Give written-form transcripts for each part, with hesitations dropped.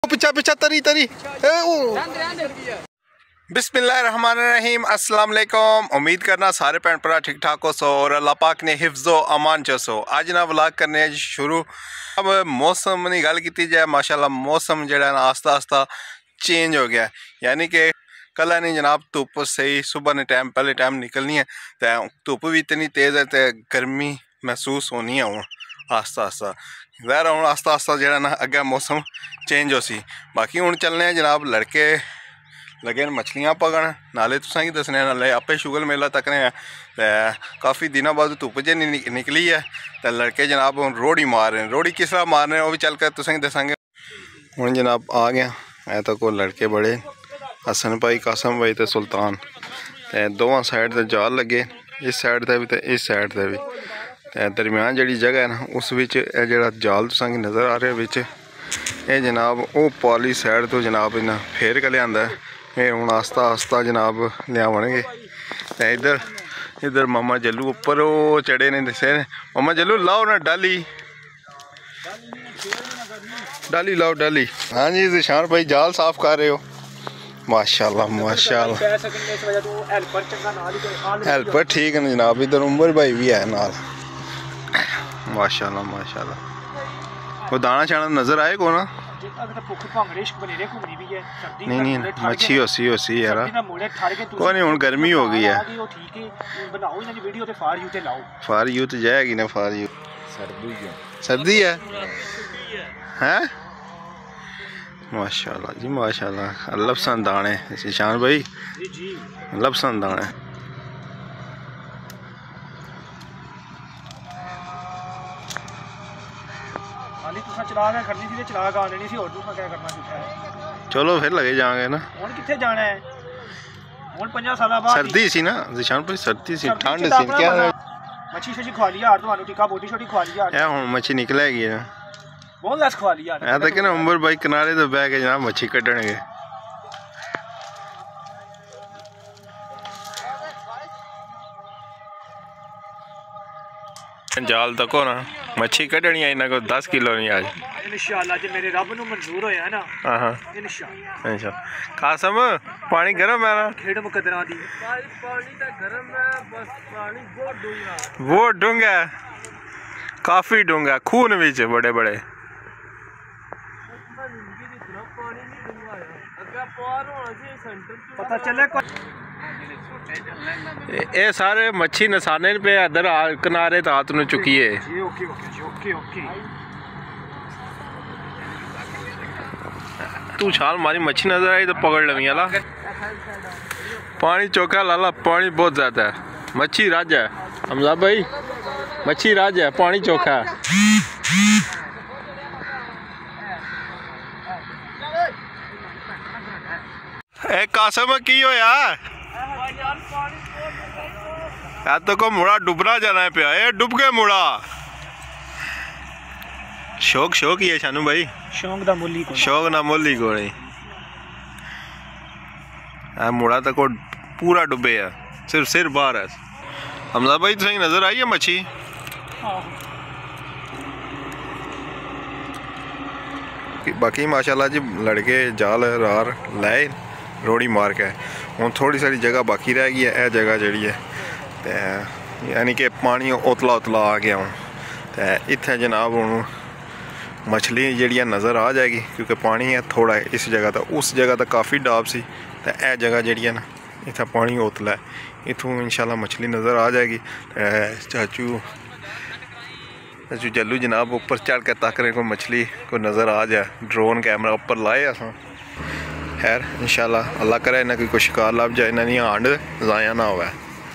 पिछा पिछा तरी तरी बिस्मिल्लाहिर्रहमानिर्रहीम अस्सलाम वालेकुम। उम्मीद करना सारे भैन भरा ठीक ठाक हो सो और अल्लाह पाक ने हिफ्ज़ो अमान च सो। अज ना व्लॉग करने शुरू। अब मौसम की गल की जाए, माशाल्लाह मौसम जो है ना आस्ता आस्ता चेंज हो गया। यानी कि कल नहीं जनाब धुप सही सुबह ने टाइम पहले टाइम निकलनी है तो धुप भी इतनी तेज़ है तो गर्मी महसूस होनी है हूँ आस्ता आस्ता। ज़ाहिर हूँ आस्ता आस्ता जो ना अगे मौसम चेंज हो सी। बाकी हूँ चलने जनाब लड़के लगे मछलियां पकड़ नाले तुसा की दसने नाले आपे शुगर मेला तकने तो काफ़ी दिनों बाद धुप जे निकली है तो लड़के जनाब हूँ रोड़ी मार रहे हैं। रोड़ी किस तरह मार रहे हैं वो भी चल कर तुसा दसांगे। हूँ जनाब आ गया है तो को लड़के बड़े हसन भाई कासम भाई तो सुल्तान तो दोवां साइड से जाल लगे, इस साइड से भी तो इस साइड से भी। तो दरम्यान जी जगह है ना उस जो जाल तुसा नज़र आ रहा बिच ये जनाब वो पाली साइड तो जनाब इन्हें फेर के लिया ये हूँ आस्ता आस्ता जनाब लियावणगे। तो इधर इधर मामा जल्लू उपर वो चढ़े ने दसे मामा जल्लू लाओ ना डाली डाली लाओ डाली। हाँ जी जिशान भाई जाल साफ कर रहे हो माशाल्लाह माशाल्लाह। हेल्पर ठीक है जनाब। इधर उमर भाई भी है नाल माशाल्लाह माशाल्लाह। वो दाना शाना नजर आए को ना नहीं नहीं मच्छी होसी यार कोई नहीं हूँ गर्मी हो गई है फार यू तो जाएगी ना फार यू सर्दी है हैं माशाल्लाह जी माशाल्लाह। अल्लाह पसंद दाने ईशान भाई अल्लाह पसंद दाने। चलो फिर लगे जाएंगे ना। किथे जाना है? 50 साल बाद सर्दी सी ना जिशान भाई सर्दी सी ठंड सी क्या मच्छी शच्छी खवा लिया और टिक्का बोटी छोटी खवा लिया है हुन मच्छी निकलेगी ना बहुत लस खवा लिया है तक ना उमर भाई किनारे तो बह के जनाब मच्छी कटणगे। जाल तको ना मच्छी कटनी है इन्हें को 10 किलो नहीं आज इंशाल्लाह जे मेरे रब नु मंजूर होया ना। हां इंशाल्लाह इंशाल्लाह। कासम पानी गरम है ना खेड़ मुकदरा दी पानी तो गरम है बस पानी बहुत डूंगा काफी डूंगा खून विच बड़े बड़े पता चले ये सारे मच्छी नसाने पे इधर किनारे हाथ न चुकिए। तू छाल मारी मच्छी नजर आई तो पकड़ लवी अला। पानी चौका लाला पानी बहुत ज्यादा है मच्छी राज है हमला भाई मच्छी राज है पानी चौखा है। ए कासम की होया या तो को मुड़ा डुबना जाना है पिया ये डुब गए मुड़ा। शौक शौक ही है शानू भाई शौक ना मुल्ली को नहीं मुड़ा तो को पूरा डुबे है सिर्फ सिर बाहर है। हमजा भाई तो सही नजर आई है मच्छी बाकी माशाल्लाह जी लड़के जाल रार लाए रोड़ी मार के हूँ थोड़ी सारी जगह बाकी रह गई है। यह जगह जी है तो यानी कि पानी उतला उतला आ गया हूँ तो इत्थे जनाब हूँ मछली जड़ियाँ नज़र आ जाएगी क्योंकि पानी है थोड़ा है इस जगह तो उस जगह तो काफ़ी डाब सी तो यह जगह जी है ना इतना पानी उतला है इतों इंशाल्लाह मछली नज़र आ जाएगी। चाचू चाचू जल्लू जनाब ऊपर चढ़ के तक रहे को मछली को नज़र आ जाए ड्रोन कैमरा ऊपर लाए अस खैर इंशाल्लाह अल्लाह करे इन्हें कोई शिकार लभ जाए इन्हें हांड ज़ाया ना हो।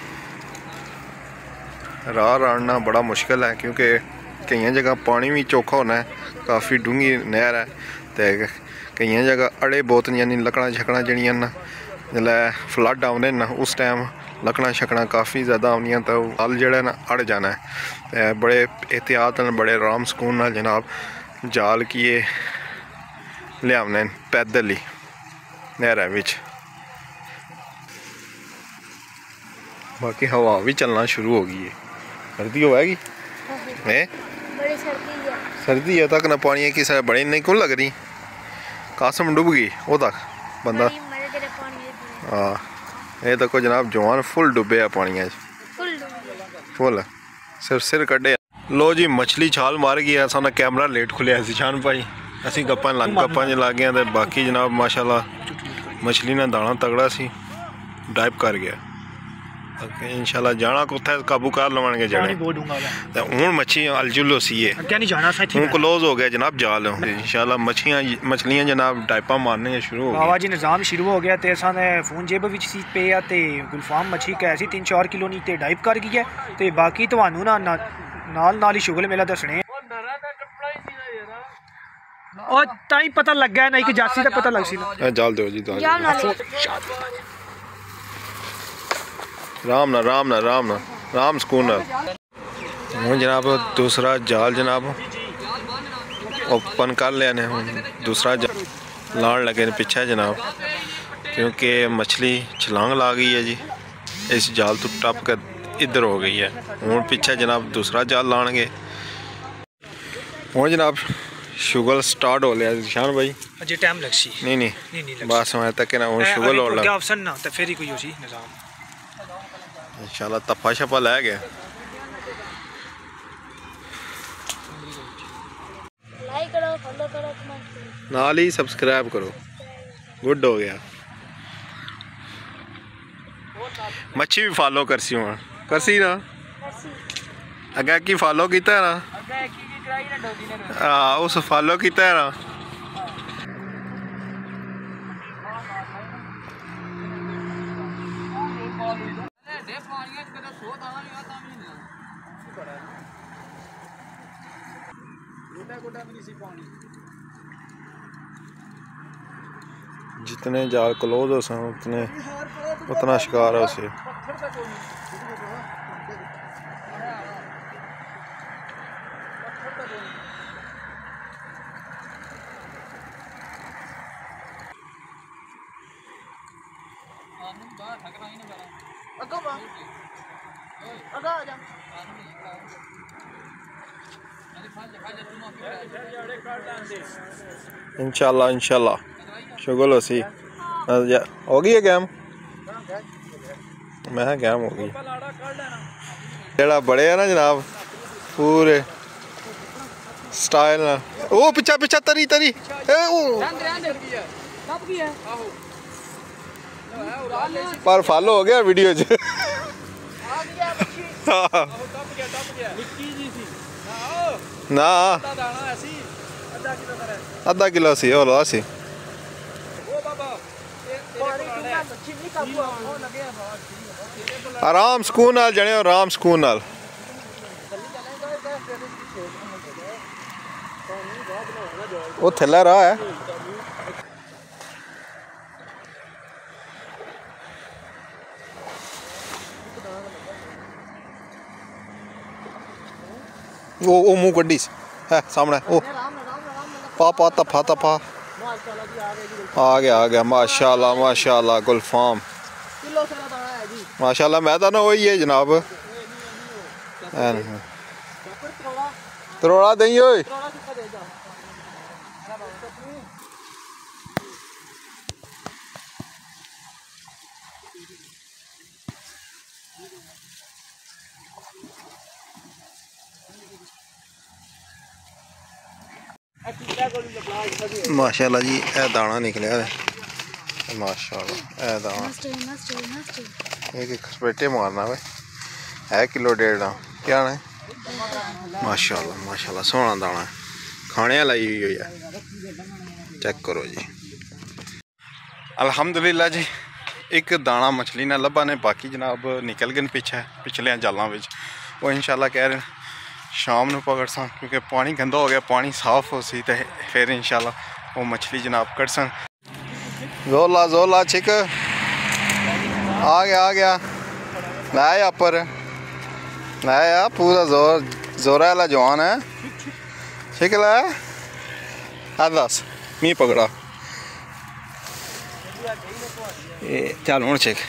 राह राड़ना बड़ा मुश्किल है क्योंकि कई जगह पानी भी चौखा होना है काफ़ी डूंगी नहर है तो कई जगह अड़े बहुत यानी लकड़ा छकड़ा जड़ियाँ ना जिसलै फ्लड आने ना उस टाइम लकड़ा छकड़ा काफ़ी ज़्यादा आनियाँ तो हल जड़ा ना अड़ जाना है तो बड़े एहतियात बड़े आराम सुकून नाल जनाब जाल किए लियाने पैदल ही नहर विच। बाकी हवा भी चलना शुरू हो गई है सर्दी होगी है सर्दी है तक ना पानी की बड़ी नहीं कौन लग रही कासम डुब गई वो तक बंदा। हाँ ये देखो जनाब जवान फुल डुबे पानी फुल सिर कड्डे। लो जी मछली छाल मार गई है। साना कैमरा लेट खुलिया शान भाई असी गप्पां च लग गए तो बाकी जनाब माशाल्लाह मछली ने दाना तगड़ा सी डाइव कर गया। इंशाल्लाह जाना कुत्थे काबू कर लवांगे जड़े हूँ मच्छी अलजुलो सी हूँ क्लोज हो गया जनाब जाल। इंशाल्लाह मछलियां जनाब डाइपा मारने शुरू हो गई। बाबा जी निज़ाम शुरू हो गया तो साने फोन जेब विच सी पे आ ते गुलफाम मच्छी कैसी 3-4 किलो नी ते डाइव कर गई है ते बाकी तुहानू नाल ही शुगल मेला दसने और ताई पता लग गया नहीं कि जासी का पता लग सी ना जाल दो जी राम सुकून हूँ जनाब दूसरा जाल जनाब ओपन कर लिया ने हूँ दूसरा जाल लान लगे पीछे जनाब क्योंकि मछली छलांग ला गई है जी इस जाल तो टप कर इधर हो गई है। हूँ पीछे जनाब दूसरा जाल लाएंगे। हूँ जनाब शुगल स्टार्ट हो लिया शान भाई अजे टाइम लगसी नहीं बस वहाँ तक ना हूँ शुगल हो लगा ऑप्शन ना तो फिर ही कोई होसी निजाम इंशाल्लाह तप्पा शप्पा लै गया। लाइक करो फॉलो करो कमेंट करो नाल ही सब्सक्राइब करो गुड हो गया। मच्छी भी फॉलो करसी हूँ करसी ना अगे की फॉलो किया ना हाँ उस फॉलो किया ना जितने जाल क्लोज हो सन उतना शिकार हो से। इंशाल्लाह शुगल हो सी हो गई है गैम मैं गैम हो गई जेड़ा बड़े है ना जनाब पूरे स्टाइल ना ओ पिछा तरी पर फॉलो हो गया वीडियो च ना आधा किलो सी और सी आराम सुकून नाल जने आराम सुकून नाल वो थल्ले रहा है वो मुंह कड्डी है सामने ओ पा तफा आ गया माशाल्लाह गुलफाम माशाल्लाह मैं तो ना वही है जनाब तरोड़ा दई ओए माशाल्लाह जी ए दाना निकलिया माशाल्लाह ए दाना एक स्पेटे मारना वे है किलो 1.5 क्या है माशाल्लाह सोहना दाना खाने लाई हुई है चेक करो जी अल्हम्दुलिल्लाह जी एक दाना मछली ने लभा ने बाकी जनाब निकल गए पीछे पिछले जालों में वो इंशाल्लाह कह रहे हैं शाम को पकड़ सा क्योंकि पानी गंदा हो गया पानी साफ हो सी तो फिर इंशाल्लाह वो मछली जनाब कट सन। जोला छिक आ गया लाया पर लाया पूरा जोरा वाला जवान है छिक लाया दस मी पकड़ा चल हूँ छिक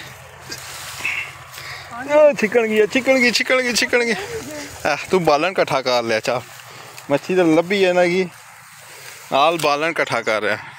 छिकन गई तू बालन कट्ठा कर लिया चल मच्छी तो लभी है ना कि नाल बालन कट्ठा कर रहा